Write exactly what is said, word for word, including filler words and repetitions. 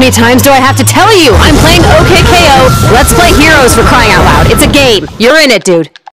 many times do I have to tell you? I'm playing O K K O. Let's play Heroes, for crying out loud. It's a game. You're in it, dude.